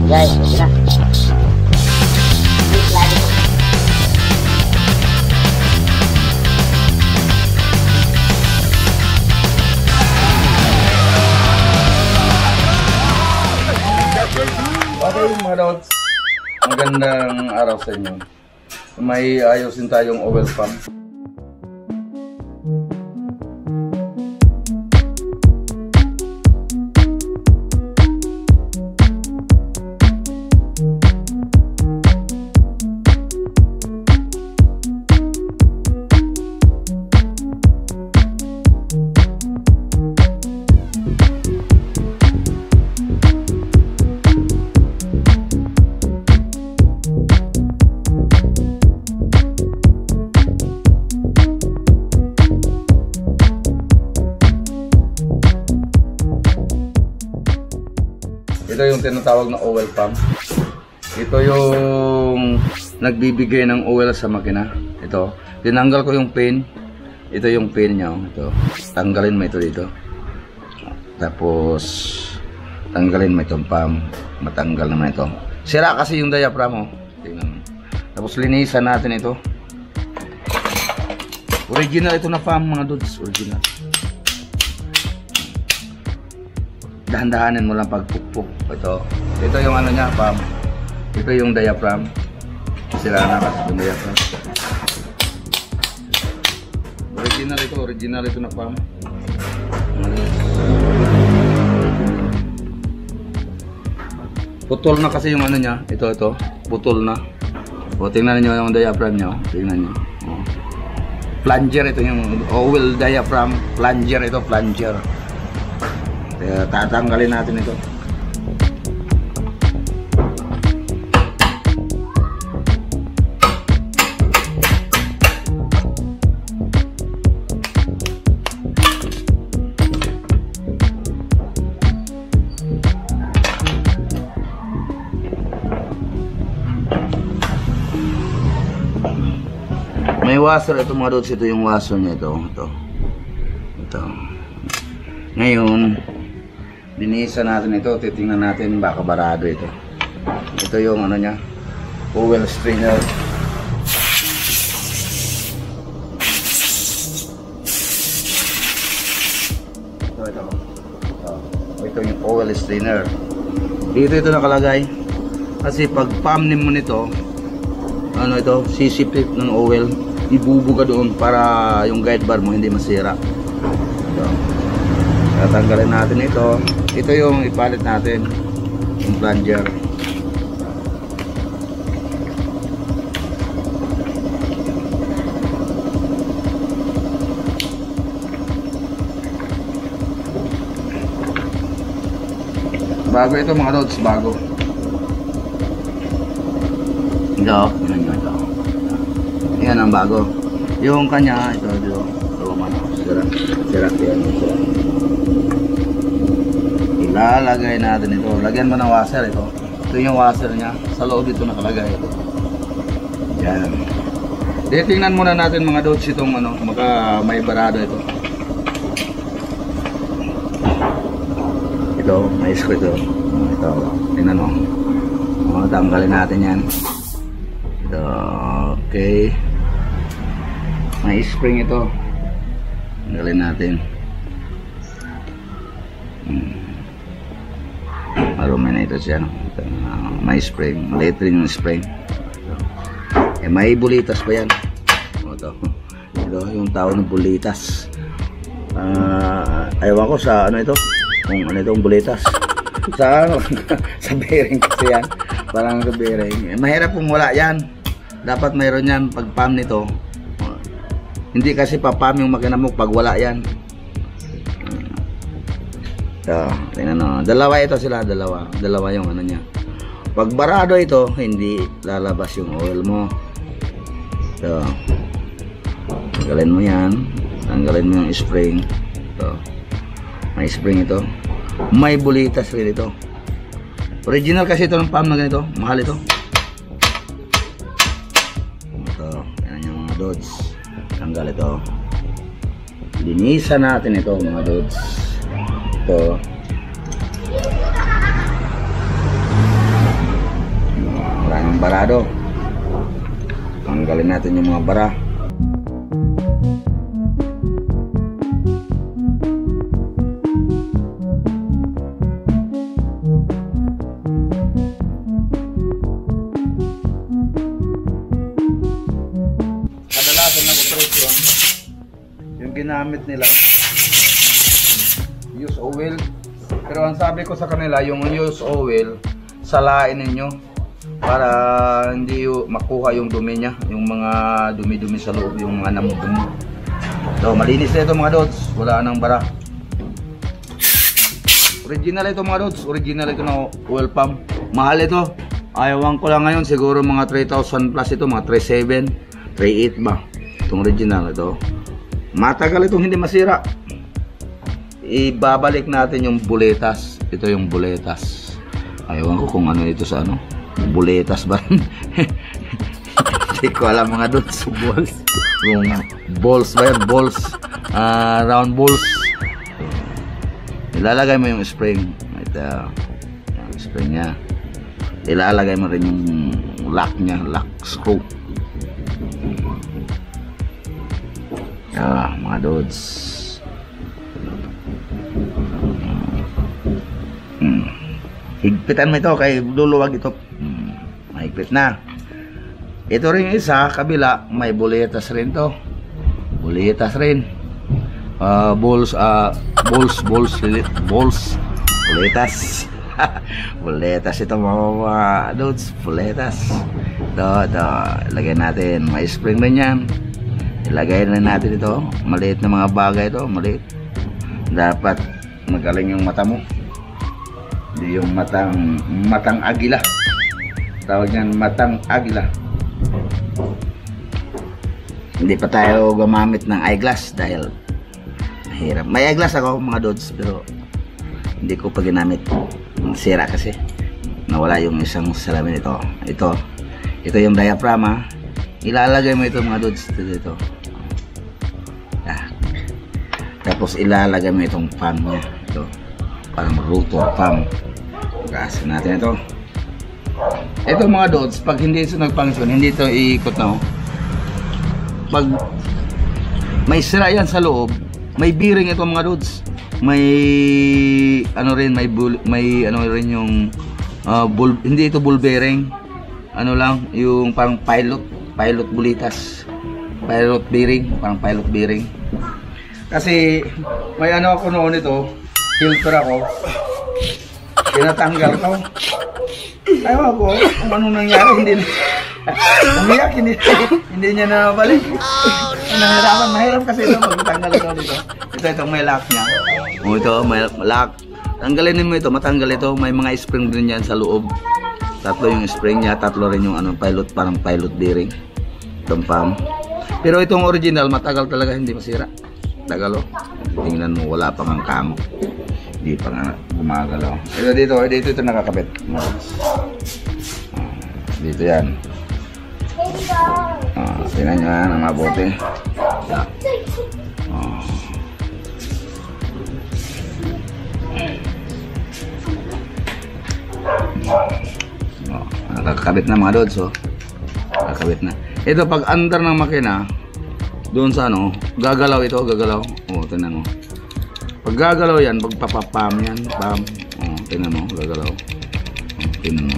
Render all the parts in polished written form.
Guys, okay na. Okay mga lods, magandang araw sa inyo. May ayusin tayong oil pump. Ito yung tinatawag na oil pump. Ito yung nagbibigay ng oil sa makina. Ito. Tinanggal ko yung pin. Ito yung pin niya. Ito. Tanggalin mo ito dito. Tapos tanggalin mo itong pump. Matanggal naman ito. Sira kasi yung diaphragm mo. Tingnan mo. Tapos linisan natin ito. Original ito na pump mga dudes. Original. Dahan-dahanin mo lang pagpukpuk. Ito yung ano niya, pump. Ito yung diaphragm. Sira na kasi yung diaphragm. Original ito na pump. Putol na kasi yung ano niya. Ito. Putol na. O, tingnan niyo yung diaphragm niya. Tingnan niyo. Plunger ito yung oil diaphragm. Plunger ito, plunger. Kaya tatanggalin natin ito. May washer ito mga dudes. Ito yung washer niya. Ito. Ngayon linisan natin ito, titingnan natin baka barado ito. Ito yung ano niya, oil strainer. Ito yung oil strainer. Dito ito nakalagay. Kasi pag pump mo nito, ano ito, sisipit ng oil, ibubuga doon para yung guide bar mo hindi masira. Ito. Tatanggalin natin ito. Ito yung ipalit natin, yung plunger. Bago ito mga lods, bago. Ito. Yan ang bago. Yung kanya, ito. Sira. Ilalagay natin ito. Lagyan mo ng washer ito. Ito yung washer niya. Sa loob ito nakalagay ito. Yan. Tingnan muna natin mga dudes itong ano, maka may barado ito. Ito, may screw ito. Ito, tingnan mo. Tanggalin natin yan. Ito, okay. May spring ito. Tanggalin natin. Marumi na ito siya. May spring. Maliit rin yung spring. May bulitas pa yan. Ito yung tao ng bulitas. Ayaw ko sa ano ito. Kung ano itong bulitas. Sa bearing kasi yan. Parang sa bearing. Mahirap kung wala yan. Dapat mayroon yan pag pump nito. Hindi kasi pa-pump yung makina mo pag wala yan. Tingnan mo. Dalawa ito sila, dalawa yung ano niya. Pag barado ito, hindi lalabas yung oil mo. Ito. Tanggalin mo yan. Tanggalin mo yung spring. Ito. May spring ito. May bulitas rin ito. Original kasi ito ng pump na ganito. Mahal ito. Ito. Yan yung mga dudes. Tanggal ito. Linisan natin ito mga dudes. Ito. barado. Tanggalin natin yung mga bara. Kadalasan ng operasyon, yung ginamit nila use oil, pero ang sabi ko sa kanila, yung use oil salain ninyo para hindi makuha yung dumi niya, yung mga dumi-dumi sa loob, yung mga namudumi. So malinis na ito mga dods, wala nang bara. Original ito mga dods, original ito na oil pump. Mahal ito, ayawan ko lang ngayon, siguro mga 3,000 plus ito, mga 3,700, 3,800 ba itong original ito. Matagal itong hindi masira. Ibabalik natin yung buletas. Ito yung buletas. Ayawan ko kung ano ito sa ano. Buletas ba? Hindi ko alam mga dots. Balls. Yung balls ba yan? Balls. Round balls. Ilalagay mo yung spring. Ito. Yung spring nya. Ilalagay mo rin yung lock nya. Lock screw. Mga dods. Higpitan mo ito kay luluwag ito. Mahigpit na. Ito rin isa, kabila, may buletas rin to. Buletas rin. Balls, buletas. Buletas ito mga dudes, buletas. Ito, ilagay natin. May spring rin yan. Ilagay na natin ito. Maliit na mga bagay ito, maliit. Dapat magaling yung mata mo. Hindi yung matang agila. Tawag niyan matang agila. Hindi pa tayo gumamit ng eyeglass dahil mahirap. May eyeglass ako mga dods, pero hindi ko pa ginamit. Sira kasi. Nawala yung isang salamin ito. Ito yung diaphragm. Ilalagay mo ito mga dods dito. Tapos ilalagay mo itong pump niya. Ito. Parang rotor pump. Gasin natin ito. Ito mga dods, pag hindi ito nag-function, hindi ito iikot na. Pag may sira yan sa loob, may bearing ito mga dods. May ano rin, may ano rin yung hindi ito ball bearing. Ano lang, yung parang pilot bulitas. Pilot bearing, parang pilot bearing. Kasi may ano ako noon ito, filter ako. Tinatanggal ko. Ayaw ko kung anong nangyari, umiyak, hindi niya nabalik. Mahirap kasi ito pagtanggal ito dito. Itong may lock niya. Ito may lock. Tanggalin mo ito, matanggal ito. May mga spring din yan sa loob. Tatlo yung spring niya, tatlo rin yung ano, pilot, parang pilot bearing. Itong pump. Pero itong original, matagal talaga, hindi masira. Tagal, oh. Tingnan mo, wala pang ang kamo. Hindi pa nga gumagalaw. Dito ito nakakabit. Dito yan. Tingnan nyo yan, ang mabuti. Nakakabit na mga dods, oh. Nakakabit na. Ito pag under ng makina, doon sa ano, gagalaw ito, gagalaw. Tingnan mo. Pag gagalaw yan, pagpapapam yan, pam. Tingnan mo, gagalaw. Tingnan mo.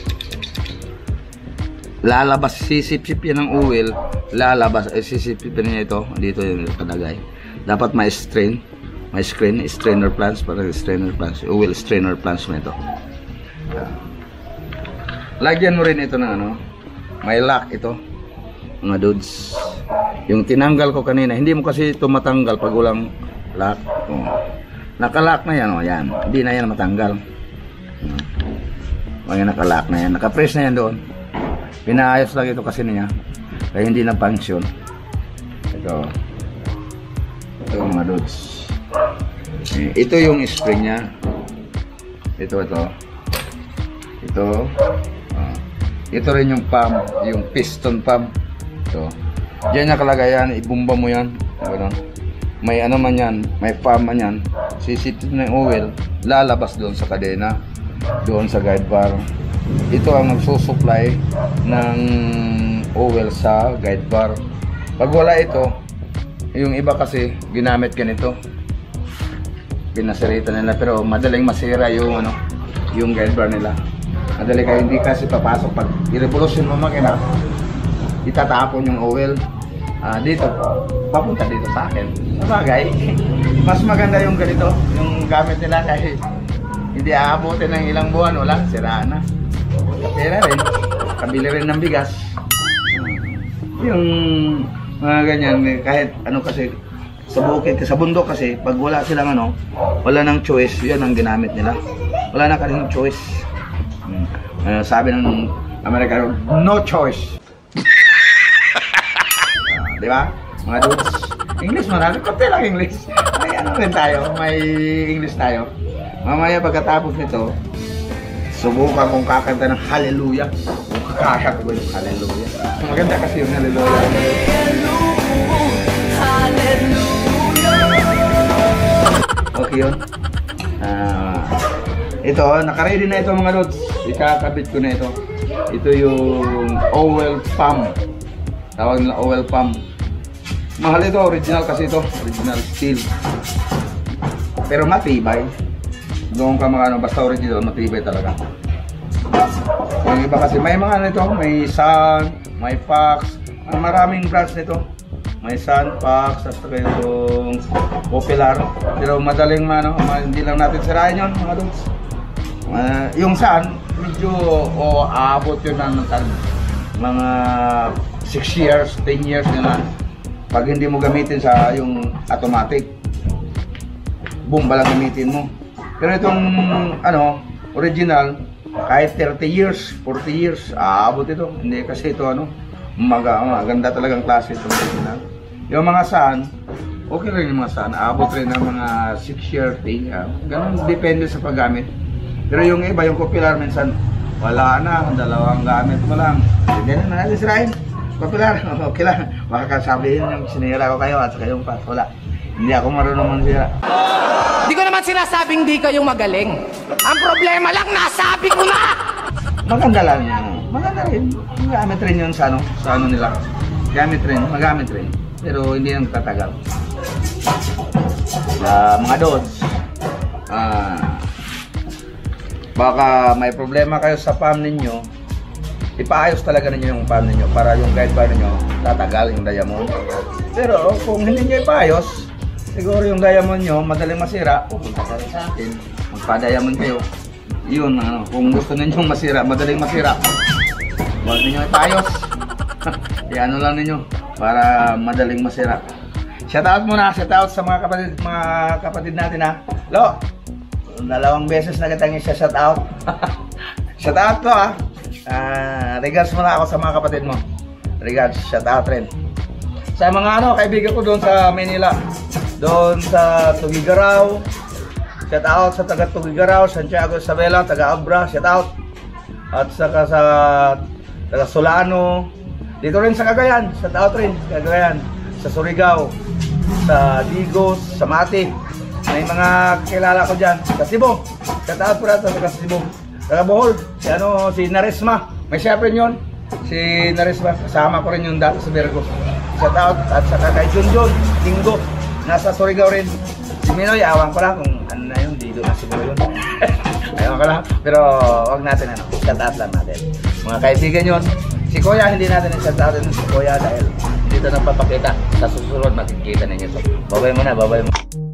Lalabas, sisip-sip yan ng oil, lalabas, sisip-sip niya ito, dito yung kadagay. Dapat may strain, may strainer plants, parang strainer plants, oil strainer plants mo ito. Lagyan mo rin ito ng ano, may lock ito, mga dudes. Yung tinanggal ko kanina, hindi mo kasi ito matanggal pag walang lock. Naka-lock na yan, yan. Hindi na yan matanggal. Yan, naka-lock na yan, naka-press na yan doon. Pinaayos lang ito kasi niya, kaya hindi na function. Ito mga dudes. Ito yung spring niya. Ito. Ito rin yung pump, yung piston pump. Ito. Diyan nakalagay yan, ibumba mo yan. Ganun. May ano man yan, may pump man yan. Sisipit na yung oil, lalabas doon sa kadena, doon sa guide bar. ito ang nagsusupply ng oil sa guide bar. Pag wala ito, yung iba kasi ginamit ganito, pinasirita nila, pero madaling masira yung yung guide bar nila. Madali kayo, hindi kasi papasok. Pag i-revolution mo makina, itatapon yung oil dito, papunta dito sa akin. Sabagay, mas maganda yung ganito, yung gamit nila, kahit hindi aabutin ng ilang buwan, wala, siraan na. Pera rin, kabili rin ng bigas. Yung mga ganyan, kahit ano kasi, sa bukid, sa bundok kasi, pag wala silang wala nang choice, yan ang ginamit nila. Wala na kanilang choice. Sabi ng Amerikano, no choice. Di ba? Mga dudes, English marami, konti lang English. Ay, rin tayo, may English tayo. Mamaya pagkatapos nito, subukan kong kakanta ng hallelujah. Kung kakanta ko yung hallelujah. Maganda kasi yung hallelujah. Okay yun. Ito, nakaready na ito mga lods. Ikakabit ko na ito. Ito yung oil pump. Tawag nila oil pump. Mahal ito, original kasi ito. Original steel. Pero matibay. Doon ka mga basta original, matibay talaga. Yung iba kasi may mga nito, may Sun, may Fox, maraming brands nito. May Sun, Fox, hasta kayong Popular. Pero madaling hindi lang natin sirain yun mga dudes. Yung Sun, medyo aabot yun ng mga 6 years, 10 years nila. Pag hindi mo gamitin sa yung automatic, boom, balang gamitin mo. Pero itong original, kahit 30 years, 40 years, aabot ito. Hindi kasi ito maganda talagang klase itong original. Yung mga Sun, okay rin yung mga Sun, aabot rin ng mga 6 years, 10 years. Ganun, depende sa paggamit. Pero yung iba, yung Popular, minsan wala na, dalawang gamit mo lang. Hindi na natin sirain. Popular, okay lang. Baka sabihin yung sinira ko kayo at saka yung pat. Wala. Hindi ako marunong mansira. Di ko naman sinasabing di kayong magaling. Ang problema lang, nasabi ko na! Maganda lang. Maganda rin. Magamit rin yun sa nila. Gamit rin, magamit rin. Pero hindi nang tatagal. Mga dods, baka may problema kayo sa pump ninyo, ipaayos talaga ninyo yung pump ninyo para yung guide bar ninyo tatagal yung diamond. Pero kung hindi nyo ipaayos, siguro yung diamond nyo madaling masira, pupunta ka rin sa akin, magpa-diamond kayo. Yun, kung gusto ninyong masira, madaling masira, huwag ninyo ipaayos. Iano lang ninyo para madaling masira. Shoutout muna, shoutout sa mga kapatid natin ha. Lo, 2 beses na kitang i-shoutout. Shoutout ko ha. Regards muna ako sa mga kapatid mo. Regards, shoutout rin. Sa mga kaibigan ko doon sa Manila. Doon sa Tugigaraw. Shoutout sa taga Tugigaraw, Santiago Isabela, taga Abra, shoutout. At saka sa taga Solano. Dito rin sa Cagayan, shoutout rin, Cagayan. Sa Surigao, sa Digos, sa Mati. May mga kilala ko dyan. Sa Cebu, shoutout po natin sa Cebu. Taga Bohol, si Naresma. May siya rin yun. Si Naresma, kasama ko rin yung dati sa Virgo. Shoutout. At saka kay Junjun, Linggo. Nasa Surigao rin. Si Minoy, awan ko lang kung ano na yun. Dito na siguro yun. Ayaw ko lang. Pero wag natin shoutout lang natin. Mga kaibigan yun. Si Kuya, hindi natin i-shoutout si Kuya dahil dito nang papakita. Sa susunod, makikita ninyo ito. Babay mo na, babay mo.